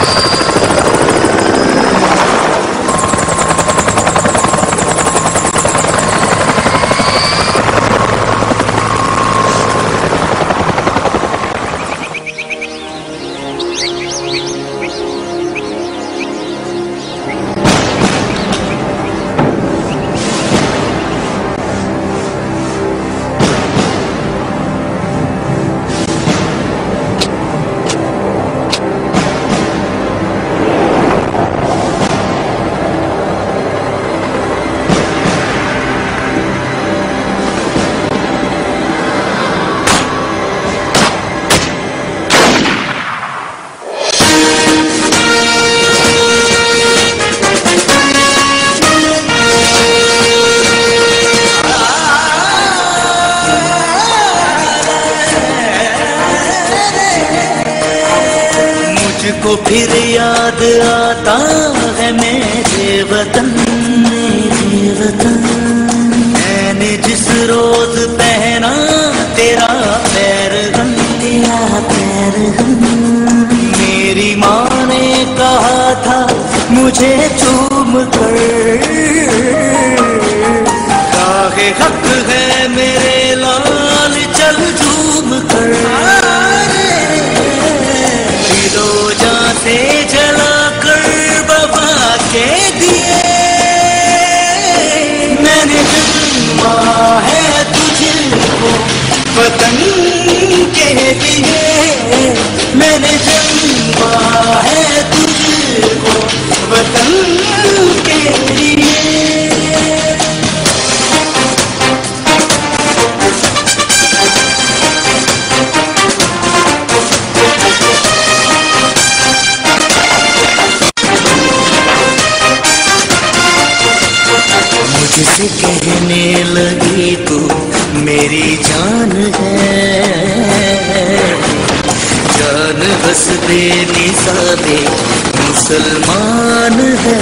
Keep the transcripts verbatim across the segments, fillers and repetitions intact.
मुझको फिर याद आता है मेरे वतन, मेरे वतन। मैंने जिस रोज पहना तेरा पैरहन, तेरा पैरहन। मेरी माँ ने कहा था मुझे चूम कर, काहे हक है मेरे लाल चल झूम कर। से जला कर बाबा के दिए मैंने जन्मा है तुझको वतन के लिए। मैंने जन्मा है तुझको वतन के लिए। मुझसे कहने लगी तू मेरी जान है, जान बस बेनिसाबे मुसलमान है।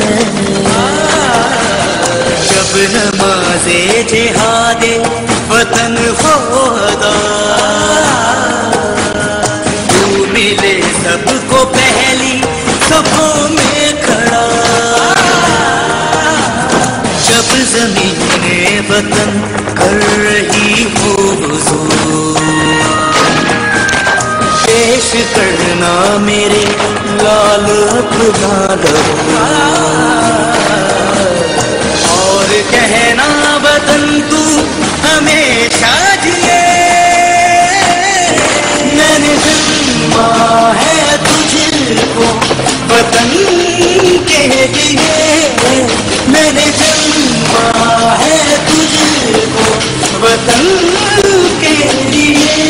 जब नमाज़े जिहादे वतन होदा, तू मिले सबको पहली सफों में खड़ा। जब ज़मीने वतन कर रही हो हुज़ूर, पेश करना मेरे लाल अपना लहू। और कहना वतन तू हमेशा जिए। मैंने जन्मा है तुझको वतन के लिए। मैंने जन्मा है तुझको वतन के लिए।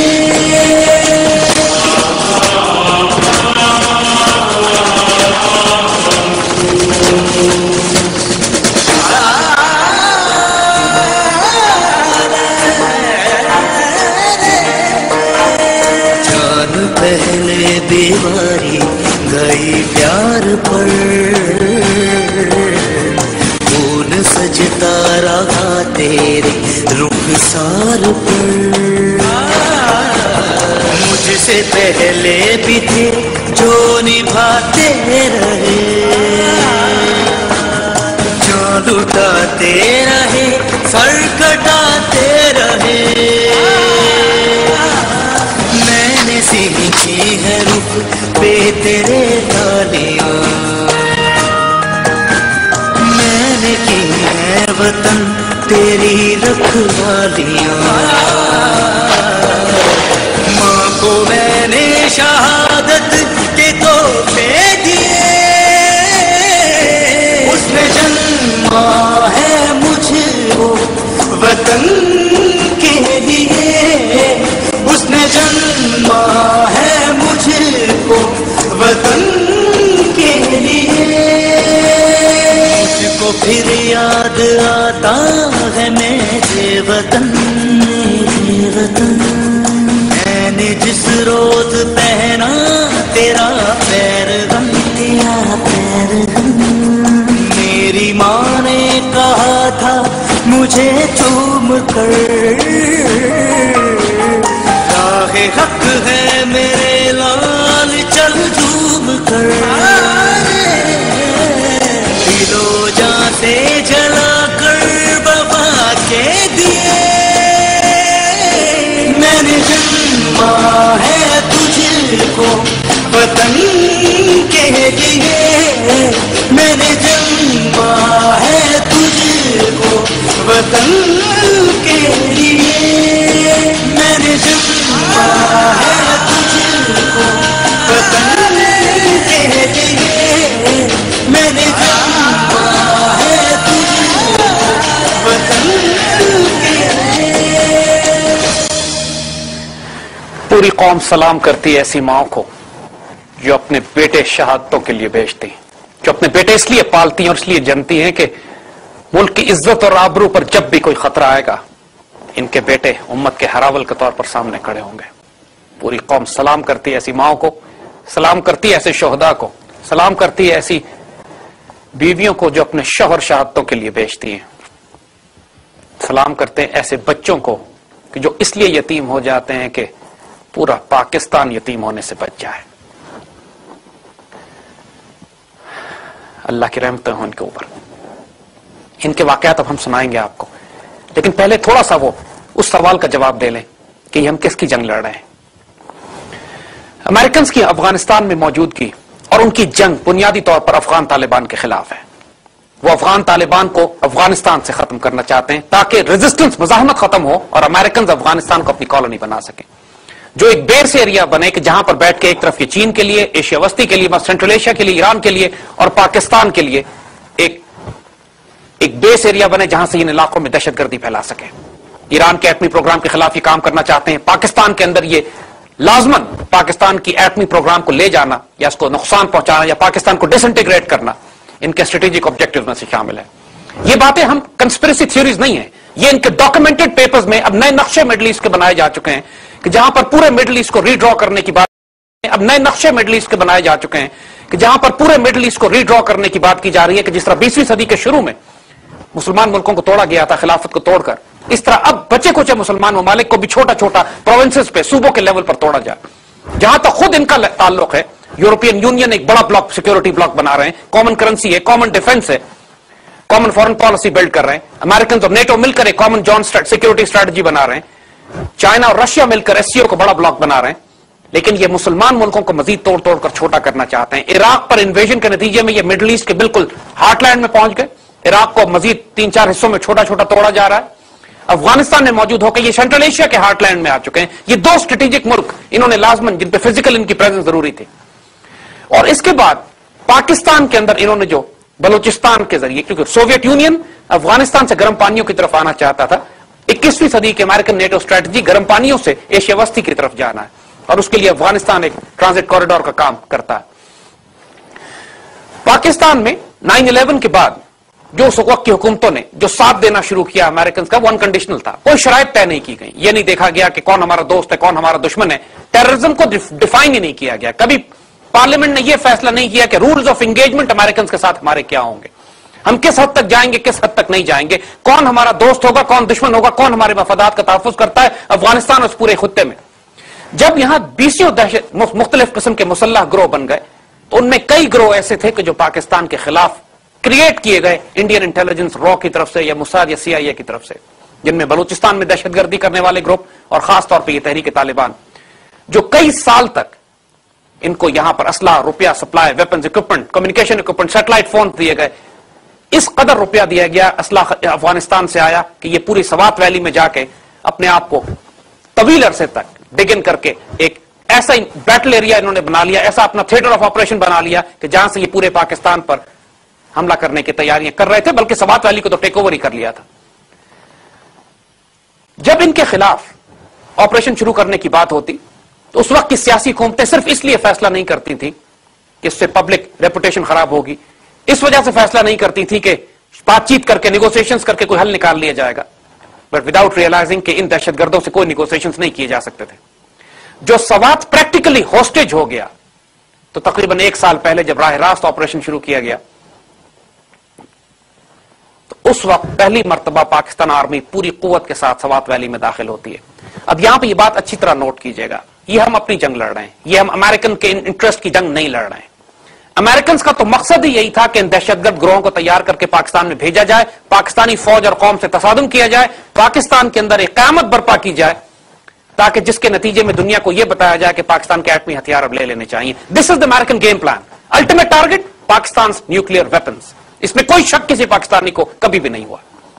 जान पहले बीमारी गई प्यार पर, खून सजता रहा तेरे रुखसार पर। मुझसे पहले भी थे जो निभाते रहे, जान लुटाते रहे, सर कटाते रहे। मैंने सीखी है रुख पे तेरे डालियां, मैंने की है वतन तेरी रखवालियां। माँ को मैंने शहादत के तोहफे दिए। उसने जन्मा है मुझको वतन के लिए। उसने जन्मा है मुझको वतन के लिए। मुझको फिर याद आता है मेरे वतन, मेरे वतन। मैंने जिस रोज पहना तेरा पैरहन, तेरा पैरहन। मेरी माँ ने कहा था मुझे चूम कर, काहे हक है मेरे लाल चल झूम कर। के लिए मैंने जन्मा है तुझको वतन के लिए, मैंने जन्मा है तुझको वतन के लिए, मैंने जन्मा है तुझको वतन के लिए। पूरी कौम सलाम करती है ऐसी माओ को जो अपने बेटे शहादतों के लिए भेजती हैं, जो अपने बेटे इसलिए पालती हैं और इसलिए जनती हैं कि मुल्क की इज्जत और आबरू पर जब भी कोई खतरा आएगा इनके बेटे उम्मत के हरावल के तौर पर सामने खड़े होंगे। पूरी कौम सलाम करती है ऐसी माओ को, सलाम करती है ऐसे शोहदा को, सलाम करती है ऐसी बीवियों को जो अपने शौहर शहादतों के लिए भेजती हैं, सलाम करते हैं ऐसे बच्चों को कि जो इसलिए यतीम हो जाते हैं कि पूरा पाकिस्तान यतीम होने से बच जाए। अल्लाह की रहमतें हों इनके ऊपर। इनके वाकयात अब हम सुनाएंगे आपको, लेकिन पहले थोड़ा सा वो उस सवाल का जवाब दे लें कि हम किसकी जंग लड़ रहे हैं। अमेरिकन की अफगानिस्तान में मौजूदगी और उनकी जंग बुनियादी तौर पर अफगान तालिबान के खिलाफ है। वो अफगान तालिबान को अफगानिस्तान से खत्म करना चाहते हैं ताकि रेजिस्टेंस, मुजाहमत खत्म हो और अमेरिकन अफगानिस्तान को अपनी कॉलोनी बना सकें, जो एक बेस एरिया बने कि जहां पर बैठ के एक तरफ ये चीन के लिए, एशिया वस्ती के लिए, सेंट्रल एशिया के लिए, ईरान के लिए और पाकिस्तान के लिए एक एक बेस एरिया बने जहां से इन इलाकों में दहशतगर्दी फैला सके। ईरान के एटमी प्रोग्राम के खिलाफ ये काम करना चाहते हैं। पाकिस्तान के अंदर ये लाजमन पाकिस्तान की एटमी प्रोग्राम को ले जाना या इसको नुकसान पहुंचाना या पाकिस्तान को डिसइंटीग्रेट करना इनके स्ट्रेटेजिक ऑब्जेक्टिव में से शामिल है। ये बातें हम कंस्पिरेसी थ्योरीज नहीं है, ये इनके डॉक्यूमेंटेड पेपर्स में अब नए नक्शे मिडल ईस्ट के बनाए जा चुके हैं कि जहां पर पूरे मिडल ईस्ट को रीड्रॉ करने की बात, अब नए नक्शे मिडल ईस्ट के बनाए जा चुके हैं कि जहां पर पूरे मिडल ईस्ट को रीड्रॉ करने की बात की जा रही है कि जिस तरह बीसवीं सदी के शुरू में मुसलमान मुल्कों को तोड़ा गया था खिलाफत को तोड़कर, इस तरह अब बचे कुछ मुसलमान ममालिक को भी छोटा छोटा प्रोविंसेस पे, सूबों के लेवल पर तोड़ा जाए। जहां तक खुद इनका ताल्लुक है, यूरोपियन यूनियन एक बड़ा ब्लॉक, सिक्योरिटी ब्लॉक बना रहे हैं, कॉमन करेंसी है, कॉमन डिफेंस है, कॉमन फॉरेन पॉलिसी बिल्ड कर रहे हैं। अमेरिकन और नेटो मिलकर एक कॉमन जॉइंट सिक्योरिटी स्ट्रेटजी बना रहे हैं। चाइना और रशिया मिलकर एससीओ को बड़ा ब्लॉक बना रहे हैं। लेकिन ये मुसलमान मुल्कों को मजीद तोड़ तोड़ कर छोटा करना चाहते हैं। इराक पर इन्वेजन के नतीजे में ये मिडल ईस्ट के बिल्कुल हार्टलैंड में पहुंच गए। इराक को मजीद तीन चार हिस्सों में छोटा छोटा तोड़ा जा रहा है। अफगानिस्तान में मौजूद होकर ये सेंट्रल एशिया के हार्टलैंड में आ चुके हैं। ये दो स्ट्रेटेजिक मुल्क इन्होंने लाजमन, जिन पे फिजिकल इनकी प्रेजेंस जरूरी थी। और इसके बाद पाकिस्तान के अंदर इन्होंने जो बलूचिस्तान के जरिए, क्योंकि सोवियत यूनियन अफगानिस्तान से गर्म पानियों की तरफ आना चाहता था, इक्कीसवीं सदी के अमेरिकन नेटो स्ट्रेटजी गर्म पानियों से एशिया वस्ती की तरफ जाना है और उसके लिए अफगानिस्तान एक ट्रांजिट कॉरिडोर का काम करता है। पाकिस्तान में नाइन इलेवन के बाद जो उस वक्त की हुकूमतों ने जो साथ देना शुरू किया अमेरिकन का, वो अनकंडीशनल था। कोई शराइत तय नहीं की गई। ये नहीं देखा गया कि कौन हमारा दोस्त है, कौन हमारा दुश्मन है। टेररिज्म को डिफाइन ही नहीं किया गया। कभी पार्लियामेंट ने यह फैसला नहीं किया कि रूल्स ऑफ एंगेजमेंट अमेरिकन के साथ हमारे क्या होंगे, हम किस हद तक जाएंगे, किस हद तक नहीं जाएंगे, कौन हमारा दोस्त होगा, कौन दुश्मन होगा, कौन हमारे मफादात का तहफ्फुज करता है अफगानिस्तान उस पूरे खुत्ते में। जब यहां बीसियों दहशत मुख्तलिफ किस्म के मुसल्लह ग्रोह बन गए, तो उनमें कई ग्रोह ऐसे थे कि जो पाकिस्तान के खिलाफ क्रिएट किए गए इंडियन इंटेलिजेंस रॉ की तरफ से या मुसाद या सीआईए की तरफ से, जिनमें बलूचिस्तान में दहशतगर्दी करने वाले ग्रुप और खासतौर पर यह तहरीक तालिबान, जो कई साल तक इनको यहां पर असला, रुपया, supply, weapons, equipment, communication equipment, satellite phone दिए गए। इस कदर रुपया दिया गया, असला अफगानिस्तान से आया कि ये पूरी सवात वैली में जाके अपने आप को तवील अरसे तक डिगिन करके एक ऐसा बैटल एरिया इन्होंने बना लिया, ऐसा अपना थिएटर ऑफ ऑपरेशन बना लिया कि जहां से ये पूरे पाकिस्तान पर हमला करने की तैयारियां कर रहे थे, बल्कि सवात वैली को तो टेक ओवर ही कर लिया था। जब इनके खिलाफ ऑपरेशन शुरू करने की बात होती तो उस वक्त की सियासी हुकूमतें सिर्फ इसलिए फैसला नहीं करती थी कि इससे पब्लिक रेपुटेशन खराब होगी, इस वजह से फैसला नहीं करती थी कि बातचीत करके, निगोसिएशंस करके कोई हल निकाल लिया जाएगा, बट विदाउट रियलाइजिंग कि इन दहशतगर्दों से कोई निगोसिएशंस नहीं किए जा सकते थे। जो सवात प्रैक्टिकली होस्टेज हो गया, तो तकरीबन एक साल पहले जब राह रास्त ऑपरेशन शुरू किया गया, तो उस वक्त पहली मर्तबा पाकिस्तान आर्मी पूरी कुव्वत के साथ सवात वैली में दाखिल होती है। अब यहां पर यह बात अच्छी तरह नोट कीजिएगा, ये हम अपनी जंग लड़ रहे हैं, ये हम अमेरिकन के इंटरेस्ट की जंग नहीं लड़ रहे हैं। अमेरिकन का तो मकसद ही यही था कि इन दहशतगर्द ग्रोहों को तैयार करके पाकिस्तान में भेजा जाए, पाकिस्तानी फौज और कौम से तसादुम किया जाए, पाकिस्तान के अंदर एक क़यामत बर्पा की जाए। ताकि जिसके नतीजे में दुनिया को यह बताया जाए कि पाकिस्तान के एटमी हथियार अब ले लेने चाहिए। This is the American game plan. Ultimate target Pakistan nuclear weapons. इसमें कोई शक किसी पाकिस्तानी को कभी भी नहीं हुआ।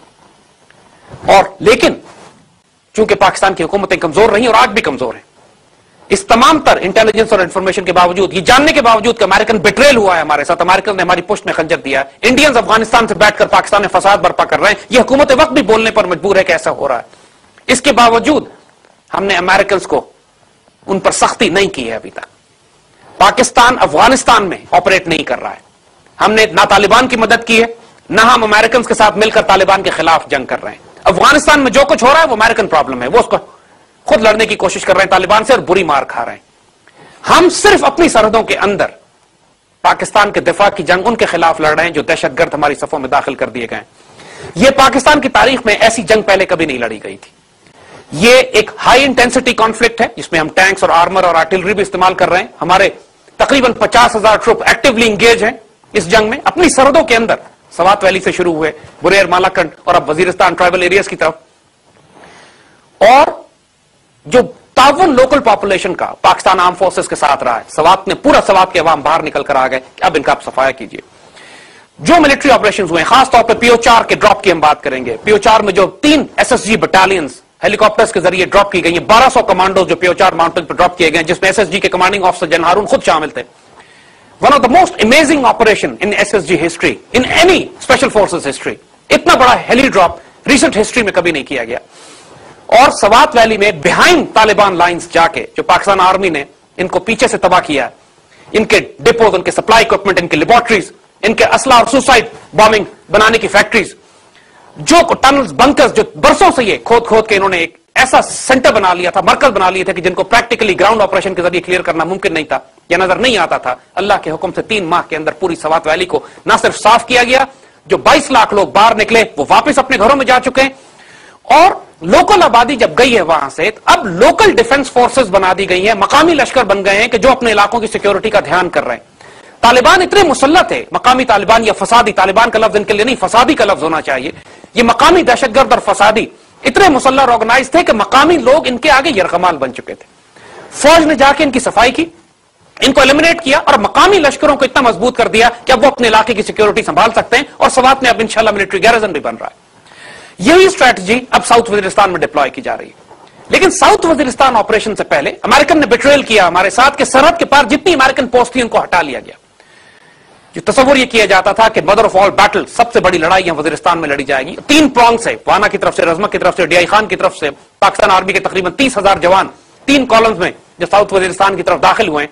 और लेकिन चूंकि पाकिस्तान की हुकूमतें कमजोर रही और आज भी कमजोर हैं, इस तमाम तर इंटेलिजेंस और इंफॉर्मेशन के बावजूद, ये जानने के बावजूद कि अमेरिकन बिट्रेल हुआ है हमारे साथ, अमेरिकन ने हमारी पुष्ट में खंजर दिया, इंडियंस अफगानिस्तान से बैठकर पाकिस्तान में फसाद बर्पा कर रहे हैं, ये हुकूमत वक्त भी बोलने पर मजबूर है कि ऐसा हो रहा है। इसके बावजूद हमने अमेरिकन को उन पर सख्ती नहीं की है अभी तक। पाकिस्तान अफगानिस्तान में ऑपरेट नहीं कर रहा है। हमने ना तालिबान की मदद की है, ना हम अमेरिकन के साथ मिलकर तालिबान के खिलाफ जंग कर रहे हैं। अफगानिस्तान में जो कुछ हो रहा है वो अमेरिकन प्रॉब्लम है, वो उसको खुद लड़ने की कोशिश कर रहे हैं तालिबान से और बुरी मार खा रहे हैं। हम सिर्फ अपनी सरहदों के अंदर पाकिस्तान के दिफा की जंग उनके खिलाफ लड़ रहे हैं जो दहशतगर्द हमारी सफों में दाखिल कर दिए गए। यह पाकिस्तान की तारीख में ऐसी जंग पहले कभी नहीं लड़ी गई थी। यह एक हाई इंटेंसिटी कॉन्फ्लिक्ट है जिसमें हम टैंक्स और आर्मर और आर्टिलरी भी इस्तेमाल कर रहे हैं। हमारे तकरीबन पचास हजार ट्रुप एक्टिवली इंगेज हैं इस जंग में, अपनी सरहदों के अंदर, सवात वैली से शुरू हुए बुरेर, मालाकंड और अब वजीरिस्तान ट्राइबल एरियाज की तरफ। और जो ताउन लोकल पॉपुलेशन का पाकिस्तान आर्म फोर्सेस के साथ रहा है, सवात ने पूरा सवात के अवाम बाहर निकल कर आ गए कि अब इनका आप सफाया कीजिए। जो मिलिट्री ऑपरेशंस हुए, खासतौर पर पीओ चार के ड्रॉप की हम बात करेंगे। पीओ चार में जो तीन एसएसजी बटालियंस हेलीकॉप्टर्स के जरिए ड्रॉप की गई है, बारह सौ कमांडो जो पीओ चार माउंटेन पर ड्रॉप किए गए, जिसमें एसएसजी के कमांडिंग ऑफिसर जनरल हारून खुद शामिल थे। One of the most amazing operation in SSG history, in any special forces history. इतना बड़ा हेली ड्रॉप रिसेंट हिस्ट्री में कभी नहीं किया गया। और सवात वैली में बिहाइंड तालिबान लाइंस जाके जो पाकिस्तान आर्मी ने इनको पीछे से तबाह किया है, इनके डिपोज, उनके सप्लाई इक्विपमेंट, इनके लेबोरेटरीज, इनके असला और सुसाइड बॉम्बिंग बनाने की फैक्ट्रीज, जो टनल्स, बंकर्स जो बरसों से ये खोद खोद के इन्होंने एक ऐसा सेंटर बना लिया था, मरकज बना लिया था कि जिनको प्रैक्टिकली ग्राउंड ऑपरेशन के जरिए क्लियर करना मुमकिन नहीं था या नजर नहीं आता था। अल्लाह के हुक्म से तीन माह के अंदर पूरी सवात वैली को न सिर्फ साफ किया गया, जो बाईस लाख लोग बाहर निकले वो वापस अपने घरों में जा चुके हैं। और लोकल आबादी जब गई है वहां से, अब लोकल डिफेंस फोर्सेस बना दी गई है, मकामी लश्कर बन गए हैं कि जो अपने इलाकों की सिक्योरिटी का ध्यान कर रहे हैं। तालिबान इतने मुसल्लत है, मकामी तालिबान या फसादी, तालिबान का लफ्ज इनके लिए नहीं, फसादी का लफ्ज होना चाहिए। ये मकामी दहशतगर्द और फसादी इतने मुसल्लह ऑर्गेनाइज थे कि मकामी लोग इनके आगे यरगमाल बन चुके थे। फौज ने जाके इनकी सफाई की, इनको एलिमिनेट किया और मकामी लश्करों को इतना मजबूत कर दिया कि अब वो अपने इलाके की सिक्योरिटी संभाल सकते हैं। और सवात में अब इंशाल्लाह मिलिट्री गैरिजन भी बन रहा है। यही स्ट्रैटेजी अब साउथ वजीरिस्तान में डिप्लॉय की जा रही है। लेकिन साउथ वजीरिस्तान ऑपरेशन से पहले अमेरिकन ने बिट्रेल किया हमारे साथ के सरहद के पार जितनी अमेरिकन पोस्ट थी उनको हटा लिया गया। जो तस्वुर यह किया जाता था कि मदर ऑफ ऑल बैटल, सबसे बड़ी लड़ाई यहां वजीरिस्तान में लड़ी जाएगी। तीन प्रॉन्ग से, वाना की तरफ से, रजमा की तरफ से, डीआई खान की तरफ से, पाकिस्तान आर्मी के तकरीबन तीस हजार जवान तीन कॉलम्स में जो साउथ वजीरिस्तान की तरफ दाखिल हुए।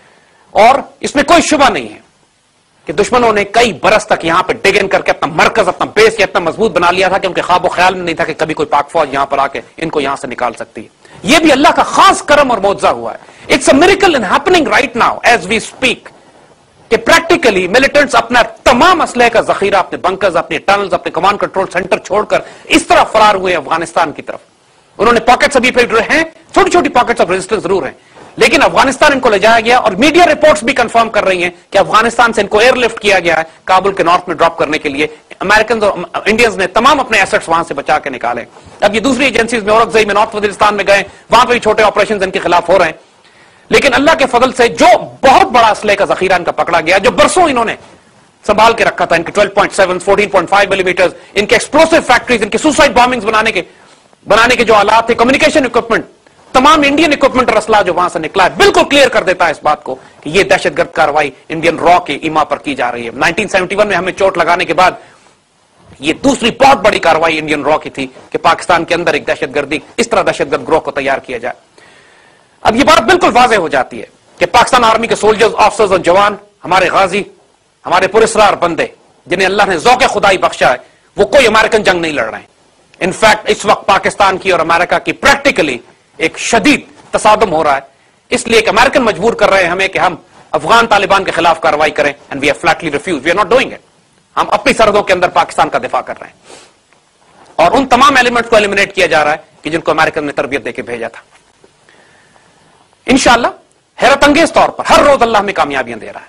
और इसमें कोई शुबा नहीं है कि दुश्मनों ने कई बरस तक यहां पर डिग इन करके अपना मरकज, अपना बेस इतना मजबूत बना लिया था कि उनके ख्वाब ख्याल में नहीं था कि कभी कोई पाक फौज यहां पर आके इनको यहां से निकाल सकती है। यह भी अल्लाह का खास करम और मौजज़ा हुआ है। It's a miracle in happening right now as we speak कि प्रैक्टिकली मिलिटेंट्स अपना तमाम असलहे का जखीरा, अपने बंकर्स, अपने टनल्स, अपने कमांड कंट्रोल सेंटर छोड़कर इस तरह फरार हुए अफगानिस्तान की तरफ। उन्होंने पॉकेट्स अभी फिर रहे हैं, छोटी छोटी पॉकेट्स ऑफ रेजिस्टेंस जरूर हैं, लेकिन अफगानिस्तान इनको ले जाया गया। और मीडिया रिपोर्ट्स भी कंफर्म कर रही हैं कि अफगानिस्तान से इनको एयरलिफ्ट किया गया है काबुल के नॉर्थ में ड्रॉप करने के लिए। अमेरिकन और इंडियंस ने तमाम अपने एसेट्स वहां से बचा के निकाले। अब ये दूसरी एजेंसीज में, औरकजई में, नॉर्थ वजीरिस्तान में गए, वहां पर भी छोटे ऑपरेशन इनके खिलाफ हो रहे हैं। लेकिन अल्लाह के फजल से जो बहुत बड़ा असलहे का जखीरा इनका पकड़ा गया, जो बरसों इन्होंने संभाल के रखा था, इनके twelve point seven, fourteen point five millimetre, इनके एक्सप्लोसिव फैक्ट्रीज, इनके सुसाइड बॉम्बिंग्स बनाने के बनाने के जो आलात थे, कम्युनिकेशन इक्विपमेंट, तमाम इंडियन इक्विपमेंट और असला जो वहां से निकला है, बिल्कुल क्लियर कर देता है इस बात को कि यह दहशतगर्द कार्रवाई इंडियन रॉ के ईमा पर की जा रही है। नाइनटीन सेवेंटी वन में हमें चोट लगाने के बाद यह दूसरी बहुत बड़ी कार्रवाई इंडियन रॉ की थी कि पाकिस्तान के अंदर एक दहशतगर्दी, इस तरह दहशतगर्द ग्रोह को तैयार किया जाए। अब यह बात बिल्कुल वाज़ेह हो जाती है कि पाकिस्तान आर्मी के सोल्जर्स, ऑफिसर्स और जवान, हमारे गाजी, हमारे पुरस्कार बंदे, जिन्हें अल्लाह ने ज़ौक़े खुदाई बख्शा है, वो कोई अमेरिकन जंग नहीं लड़ रहे हैं। इनफैक्ट इस वक्त पाकिस्तान की और अमेरिका की प्रैक्टिकली एक शदीद तसादुम हो रहा है। इसलिए कि अमेरिकन मजबूर कर रहे हैं हमें कि हम अफगान तालिबान के खिलाफ कार्रवाई करें, and we have flatly refuse, we are not doing it. हम अपनी सरहदों के अंदर पाकिस्तान का दिफा कर रहे हैं और उन तमाम एलिमेंट्स को एलिमिनेट किया जा रहा है कि जिनको अमेरिकन ने तरबियत देकर भेजा था। इंशाअल्लाह हैरत अंगेज तौर पर हर रोज अल्लाह में कामयाबियां दे रहा है।